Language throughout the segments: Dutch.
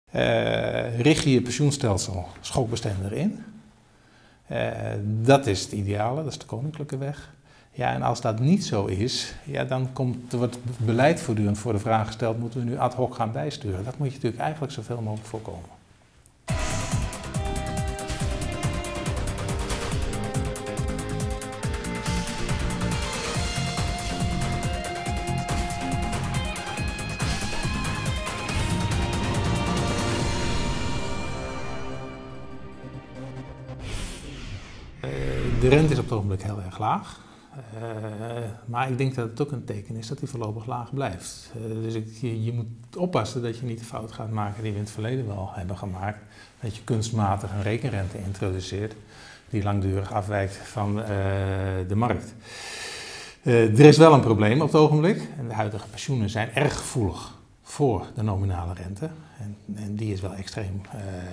Richt je pensioenstelsel schokbestendig in. Dat is het ideale, dat is de koninklijke weg. Ja, en als dat niet zo is, ja, dan wordt het beleid voortdurend voor de vraag gesteld, moeten we nu ad hoc gaan bijsturen? Dat moet je natuurlijk eigenlijk zoveel mogelijk voorkomen. De rente is op het ogenblik heel erg laag. Maar ik denk dat het ook een teken is dat die voorlopig laag blijft. Dus je moet oppassen dat je niet de fout gaat maken die we in het verleden wel hebben gemaakt. Dat je kunstmatig een rekenrente introduceert die langdurig afwijkt van de markt. Er is wel een probleem op het ogenblik. En de huidige pensioenen zijn erg gevoelig voor de nominale rente. En die is wel extreem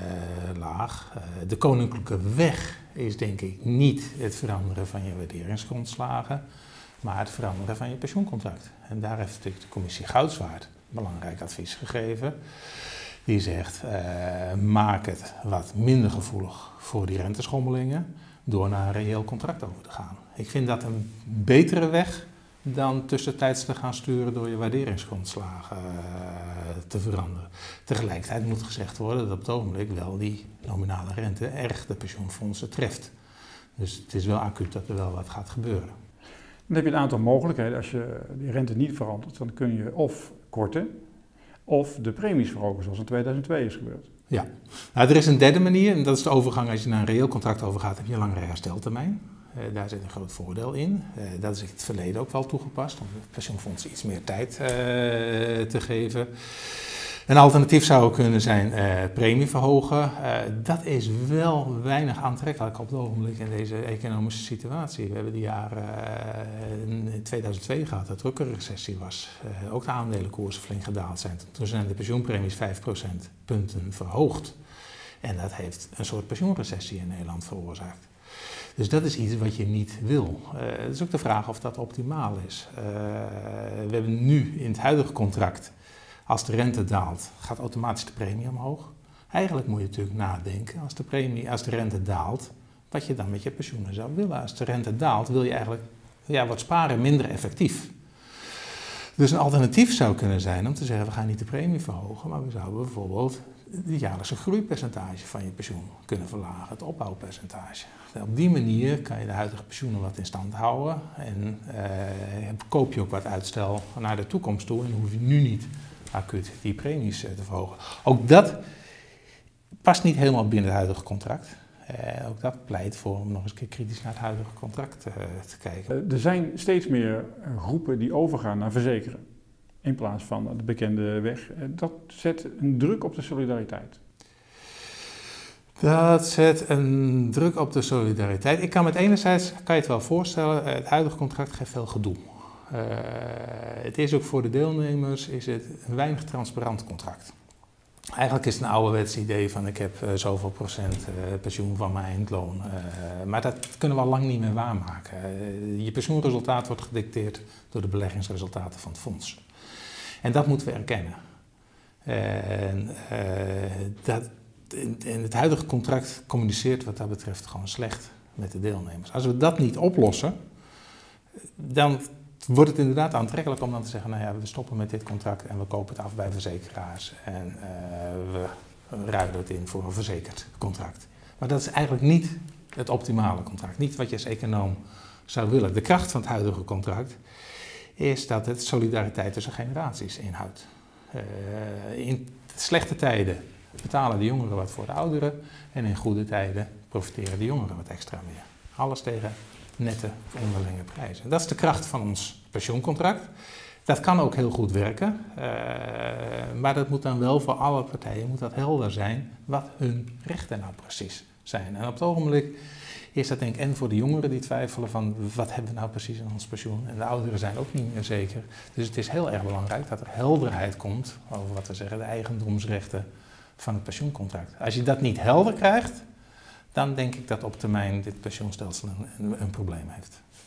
laag. De koninklijke weg is denk ik niet het veranderen van je waarderingsgrondslagen, maar het veranderen van je pensioencontract. En daar heeft natuurlijk de commissie Goudswaard belangrijk advies gegeven. Die zegt, maak het wat minder gevoelig voor die renteschommelingen door naar een reëel contract over te gaan. Ik vind dat een betere weg dan tussentijds te gaan sturen door je waarderingsgrondslagen te veranderen. Tegelijkertijd moet gezegd worden dat op het ogenblik wel die nominale rente erg de pensioenfondsen treft. Dus het is wel acuut dat er wel wat gaat gebeuren. Dan heb je een aantal mogelijkheden. Als je die rente niet verandert, dan kun je of korten of de premies verhogen, zoals in 2002 is gebeurd. Ja, nou, er is een derde manier en dat is de overgang. Als je naar een reëel contract overgaat, heb je een langere hersteltermijn. Daar zit een groot voordeel in. Dat is in het verleden ook wel toegepast om de pensioenfondsen iets meer tijd te geven. Een alternatief zou kunnen zijn premie verhogen. Dat is wel weinig aantrekkelijk op het ogenblik in deze economische situatie. We hebben die jaren in 2002 gehad dat er ook een recessie was. Ook de aandelenkoersen flink gedaald zijn. Toen zijn de pensioenpremies 5 procentpunten verhoogd. En dat heeft een soort pensioenrecessie in Nederland veroorzaakt. Dus dat is iets wat je niet wil. Het is ook de vraag of dat optimaal is. We hebben nu in het huidige contract, als de rente daalt, gaat automatisch de premie omhoog. Eigenlijk moet je natuurlijk nadenken, als de rente daalt, wat je dan met je pensioenen zou willen. Als de rente daalt, wil je eigenlijk, wordt sparen minder effectief. Dus een alternatief zou kunnen zijn om te zeggen, we gaan niet de premie verhogen, maar we zouden bijvoorbeeld het jaarlijkse groeipercentage van je pensioen kunnen verlagen, het opbouwpercentage. Op die manier kan je de huidige pensioenen wat in stand houden en koop je ook wat uitstel naar de toekomst toe en hoef je nu niet acuut die premies te verhogen. Ook dat past niet helemaal binnen het huidige contract. Ook dat pleit voor om nog eens een keer kritisch naar het huidige contract te kijken. Er zijn steeds meer groepen die overgaan naar verzekeren in plaats van de bekende weg. Dat zet een druk op de solidariteit. Dat zet een druk op de solidariteit. Ik kan met enerzijds, kan je het wel voorstellen, het huidige contract geeft veel gedoe. Het is ook voor de deelnemers een weinig transparant contract. Eigenlijk is het een ouderwets idee van ik heb zoveel procent pensioen van mijn eindloon. Maar dat kunnen we al lang niet meer waarmaken. Je pensioenresultaat wordt gedicteerd door de beleggingsresultaten van het fonds. En dat moeten we erkennen. En het huidige contract communiceert wat dat betreft gewoon slecht met de deelnemers. Als we dat niet oplossen, dan wordt het inderdaad aantrekkelijk om dan te zeggen, nou ja, we stoppen met dit contract en we kopen het af bij verzekeraars en we ruilen het in voor een verzekerd contract. Maar dat is eigenlijk niet het optimale contract, niet wat je als econoom zou willen. De kracht van het huidige contract is dat het solidariteit tussen generaties inhoudt. In slechte tijden betalen de jongeren wat voor de ouderen en in goede tijden profiteren de jongeren wat extra meer. Alles tegen nette onderlinge prijzen. Dat is de kracht van ons pensioencontract. Dat kan ook heel goed werken, maar dat moet dan wel voor alle partijen moet dat helder zijn wat hun rechten nou precies zijn. En op het ogenblik is dat denk ik en voor de jongeren die twijfelen van wat hebben we nou precies in ons pensioen en de ouderen zijn ook niet meer zeker. Dus het is heel erg belangrijk dat er helderheid komt over wat we zeggen de eigendomsrechten van het pensioencontract. Als je dat niet helder krijgt, dan denk ik dat op termijn dit pensioenstelsel een probleem heeft.